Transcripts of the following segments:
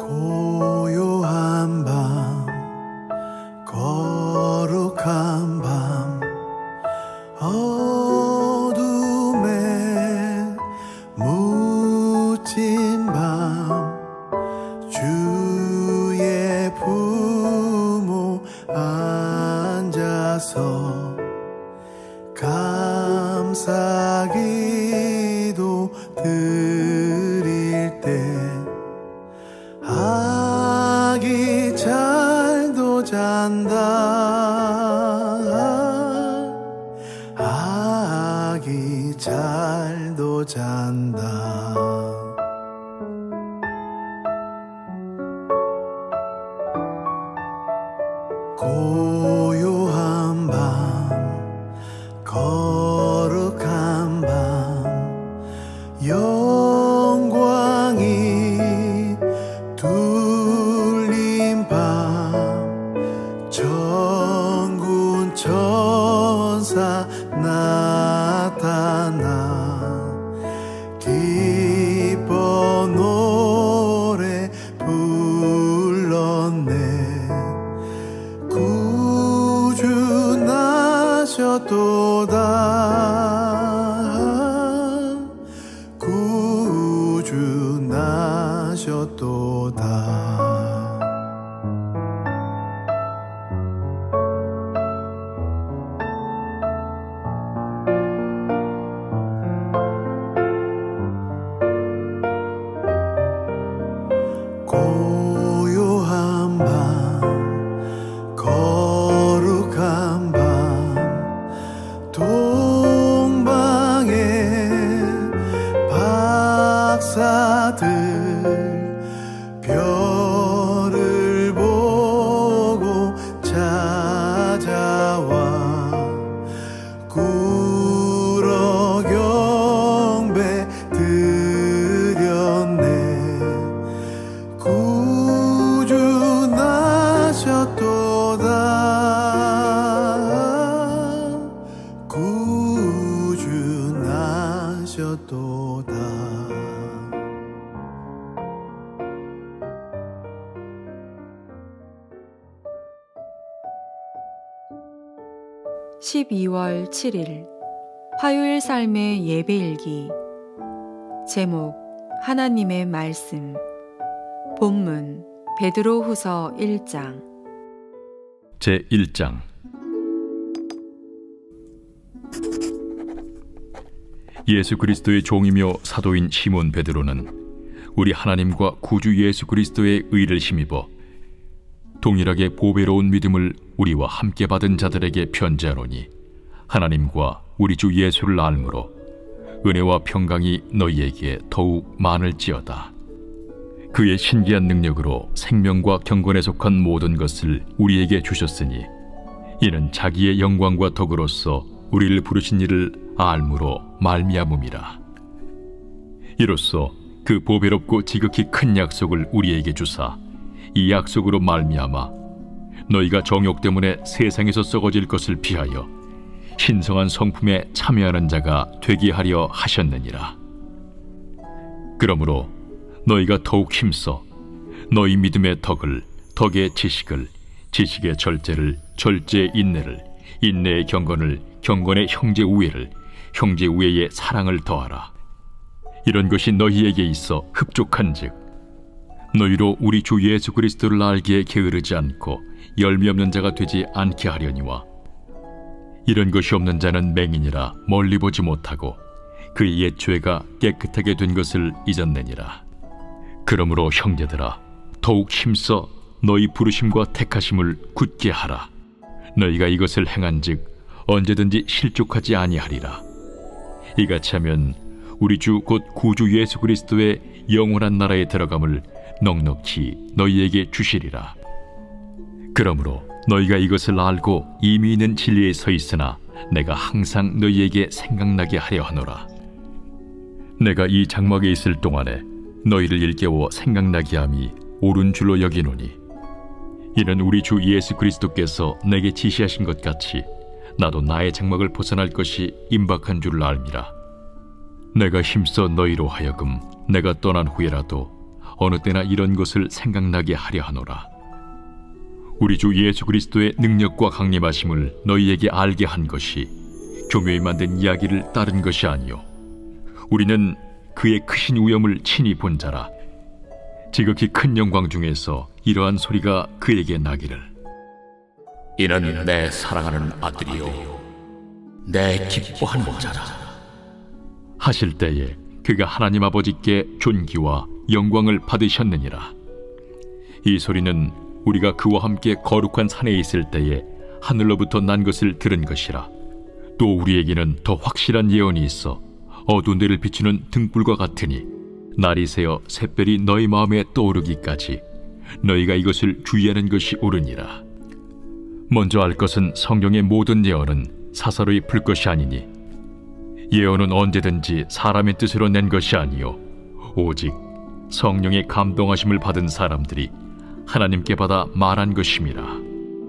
고요한 밤, 거룩한 밤, 어둠에 묻힌 밤, 주의 품에 앉아서 감사기도 드릴 때 아기 잘도 잔다, 아기 잘도 잔다. 고요한 밤, 거룩한 밤, 영광이 둘린 밤, 천군 천사 나타나 기뻐 노래 불렀네. 구주 나셨도다, 구주 나셨도다. 고요한 밤, 거룩한 밤, 동방의 박사들 별을 보고 찾아와 꿇어 경배 드렸네. 구주 나셨도다, 구주 나셨도다. 12월 7일 화요일 삶의 예배일기. 제목 하나님의 말씀. 본문 베드로후서 1장. 제1장. 예수 그리스도의 종이며 사도인 시몬 베드로는 우리 하나님과 구주 예수 그리스도의 의를 힘입어 동일하게 보배로운 믿음을 우리와 함께 받은 자들에게 편지하노니, 하나님과 우리 주 예수를 알므로 은혜와 평강이 너희에게 더욱 많을지어다. 그의 신기한 능력으로 생명과 경건에 속한 모든 것을 우리에게 주셨으니, 이는 자기의 영광과 덕으로서 우리를 부르신 이를 알므로 말미암음이라. 이로써 그 보배롭고 지극히 큰 약속을 우리에게 주사, 이 약속으로 말미암아 너희가 정욕 때문에 세상에서 썩어질 것을 피하여 신성한 성품에 참여하는 자가 되게 하려 하셨느니라. 그러므로 너희가 더욱 힘써 너희 믿음의 덕을, 덕의 지식을, 지식의 절제를, 절제의 인내를, 인내의 경건을, 경건의 형제 우애를, 형제 우애의 사랑을 더하라. 이런 것이 너희에게 있어 흡족한즉 너희로 우리 주 예수 그리스도를 알기에 게으르지 않고 열매 없는 자가 되지 않게 하려니와, 이런 것이 없는 자는 맹인이라 멀리 보지 못하고 그의 옛 죄가 깨끗하게 된 것을 잊었느니라. 그러므로 형제들아, 더욱 힘써 너희 부르심과 택하심을 굳게 하라. 너희가 이것을 행한즉 언제든지 실족하지 아니하리라. 이같이 하면 우리 주 곧 구주 예수 그리스도의 영원한 나라에 들어감을 넉넉히 너희에게 주시리라. 그러므로 너희가 이것을 알고 이미 있는 진리에 서 있으나 내가 항상 너희에게 생각나게 하려 하노라. 내가 이 장막에 있을 동안에 너희를 일깨워 생각나게 함이 옳은 줄로 여기노니, 이는 우리 주 예수 그리스도께서 내게 지시하신 것 같이 나도 나의 장막을 벗어날 것이 임박한 줄을 알미라. 내가 힘써 너희로 하여금 내가 떠난 후에라도 어느 때나 이런 것을 생각나게 하려 하노라. 우리 주 예수 그리스도의 능력과 강림하심을 너희에게 알게 한 것이 교묘히 만든 이야기를 따른 것이 아니요 우리는 그의 크신 위엄을 친히 본 자라. 지극히 큰 영광 중에서 이러한 소리가 그에게 나기를, 이는 내 사랑하는 아들이요 내 기뻐하는 자라 하실 때에 그가 하나님 아버지께 존귀와 영광을 받으셨느니라. 이 소리는 우리가 그와 함께 거룩한 산에 있을 때에 하늘로부터 난 것을 들은 것이라. 또 우리에게는 더 확실한 예언이 있어 어두운 데를 비추는 등불과 같으니 날이 새어 샛별이 너희 마음에 떠오르기까지 너희가 이것을 주의하는 것이 옳으니라. 먼저 알 것은 성경의 모든 예언은 사사로이 풀 것이 아니니 예언은 언제든지 사람의 뜻으로 낸 것이 아니요 오직 성령의 감동하심을 받은 사람들이 하나님께 받아 말한 것임이라.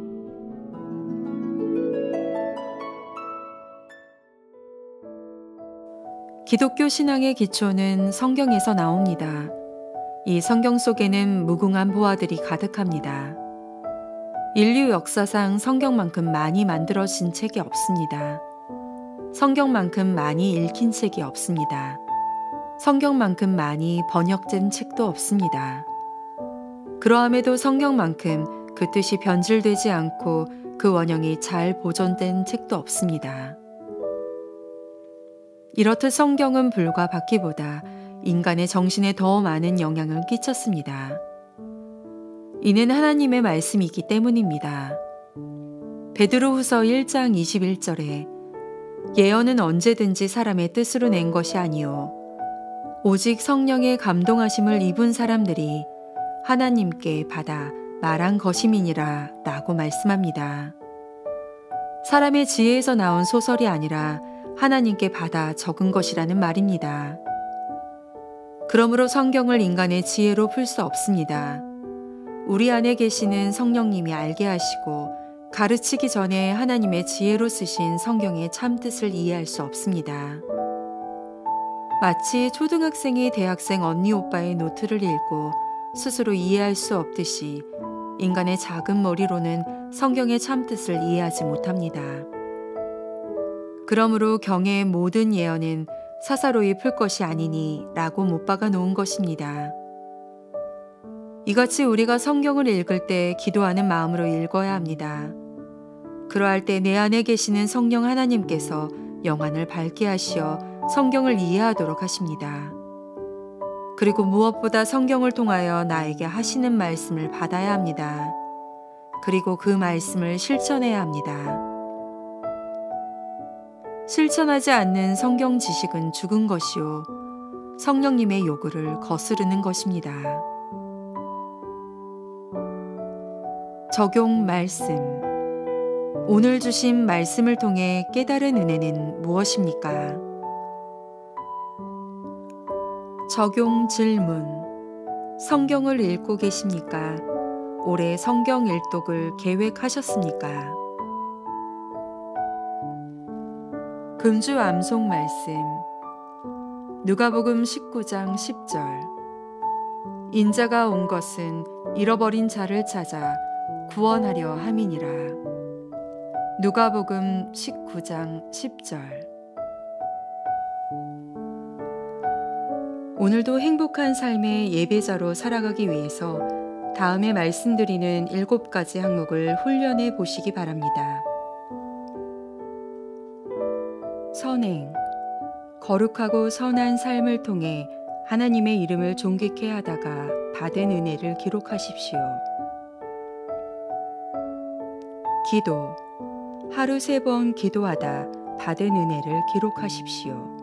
기독교 신앙의 기초는 성경에서 나옵니다. 이 성경 속에는 무궁한 보화들이 가득합니다. 인류 역사상 성경만큼 많이 만들어진 책이 없습니다. 성경만큼 많이 읽힌 책이 없습니다. 성경만큼 많이 번역된 책도 없습니다. 그러함에도 성경만큼 그 뜻이 변질되지 않고 그 원형이 잘 보존된 책도 없습니다. 이렇듯 성경은 불과 받기보다 인간의 정신에 더 많은 영향을 끼쳤습니다. 이는 하나님의 말씀이기 때문입니다. 베드로후서 1장 21절에 예언은 언제든지 사람의 뜻으로 낸 것이 아니요 오직 성령의 감동하심을 입은 사람들이 하나님께 받아 말한 것임이니라 라고 말씀합니다. 사람의 지혜에서 나온 소설이 아니라 하나님께 받아 적은 것이라는 말입니다. 그러므로 성경을 인간의 지혜로 풀 수 없습니다. 우리 안에 계시는 성령님이 알게 하시고 가르치기 전에 하나님의 지혜로 쓰신 성경의 참뜻을 이해할 수 없습니다. 마치 초등학생이 대학생 언니 오빠의 노트를 읽고 스스로 이해할 수 없듯이 인간의 작은 머리로는 성경의 참뜻을 이해하지 못합니다. 그러므로 경애의 모든 예언은 사사로이 풀 것이 아니니 라고 못 박아 놓은 것입니다. 이같이 우리가 성경을 읽을 때 기도하는 마음으로 읽어야 합니다. 그러할 때 내 안에 계시는 성령 하나님께서 영안을 밝게 하시어 성경을 이해하도록 하십니다. 그리고 무엇보다 성경을 통하여 나에게 하시는 말씀을 받아야 합니다. 그리고 그 말씀을 실천해야 합니다. 실천하지 않는 성경 지식은 죽은 것이요 성령님의 요구를 거스르는 것입니다. 적용 말씀. 오늘 주신 말씀을 통해 깨달은 은혜는 무엇입니까? 적용 질문. 성경을 읽고 계십니까? 올해 성경 일독을 계획하셨습니까? 금주 암송 말씀. 누가복음 19장 10절. 인자가 온 것은 잃어버린 자를 찾아 구원하려 함이니라. 누가복음 19장 10절. 오늘도 행복한 삶의 예배자로 살아가기 위해서 다음에 말씀드리는 7가지 항목을 훈련해 보시기 바랍니다. 선행. 거룩하고 선한 삶을 통해 하나님의 이름을 존귀케 하다가 받은 은혜를 기록하십시오. 기도. 하루 3번 기도하다 받은 은혜를 기록하십시오.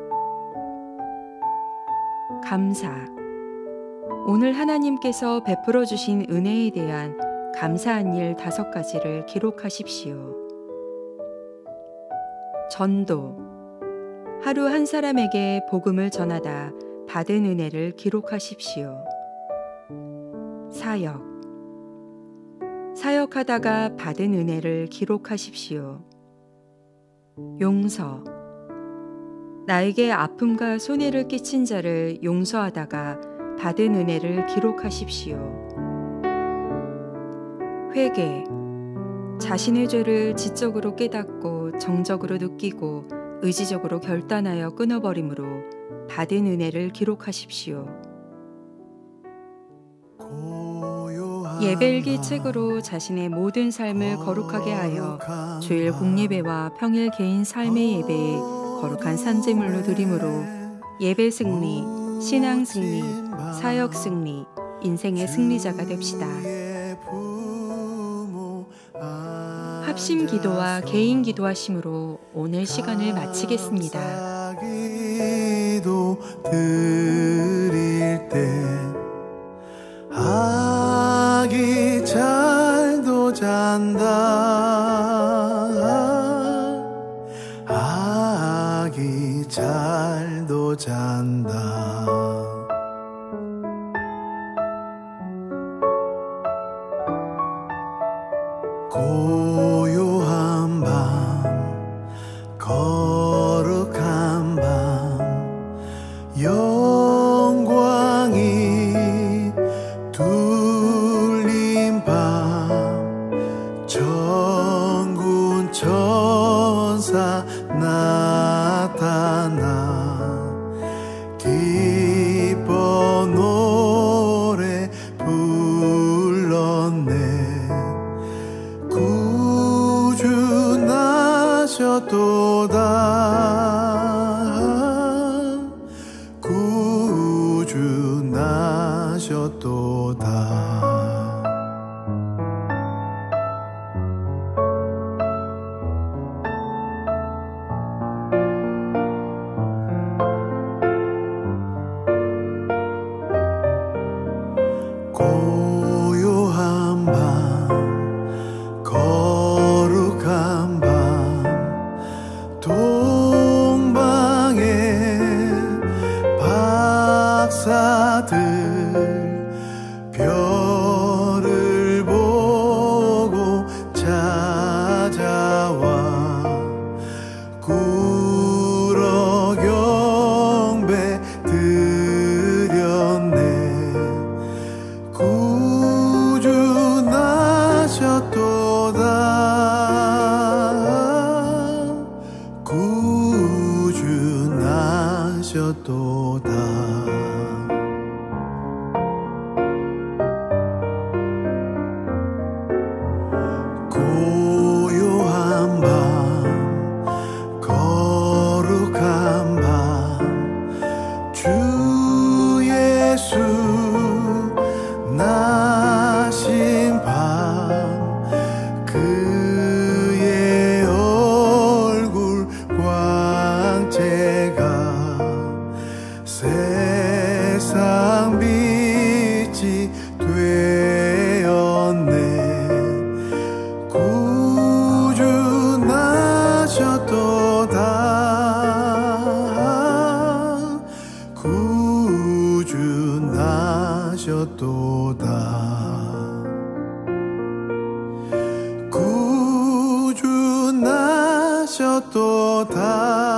감사. 오늘 하나님께서 베풀어 주신 은혜에 대한 감사한 일 5가지를 기록하십시오. 전도. 하루 한 사람에게 복음을 전하다 받은 은혜를 기록하십시오. 사역. 사역하다가 받은 은혜를 기록하십시오. 용서. 나에게 아픔과 손해를 끼친 자를 용서하다가 받은 은혜를 기록하십시오. 회개, 자신의 죄를 지적으로 깨닫고 정적으로 느끼고 의지적으로 결단하여 끊어버림으로 받은 은혜를 기록하십시오. 예배일기 책으로 자신의 모든 삶을 거룩하게 하여 주일 공예배와 평일 개인 삶의 예배에 거룩한 산제물로 드림으로 예배 승리, 신앙 승리, 사역 승리, 인생의 승리자가 됩시다. 합심 기도와 개인 기도하심으로 오늘 시간을 마치겠습니다. 기도 드릴 때 아기 잘도 잔다. 아기 잘도 잔다. 고요한 밤, 거룩한 밤, 영광이 둘린 밤, 천군 천사 나타나 기뻐 노래 불렀네. 구주 나셨도다. 구주 나셨도다. 고요한 밤, 거룩한 밤, 동방의 박사들 별을 보고 찾아와 꿇어 경배 드렸네. 구주 나셨도다. 구주 나셨도다. 고요한 밤, 거룩한 밤, 주 예수 나신 밤, 그의 얼굴 광채가 세상 빛이 되었네. 구주 나셨도다. 구주 나셨도다. 구주 나셨도다.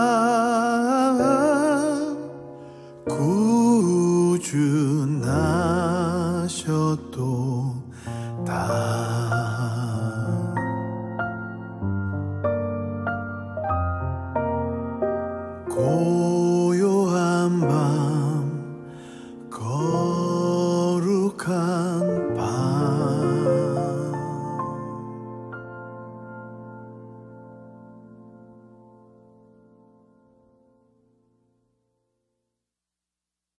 구주 나셨도다. 고요한 밤, 거룩한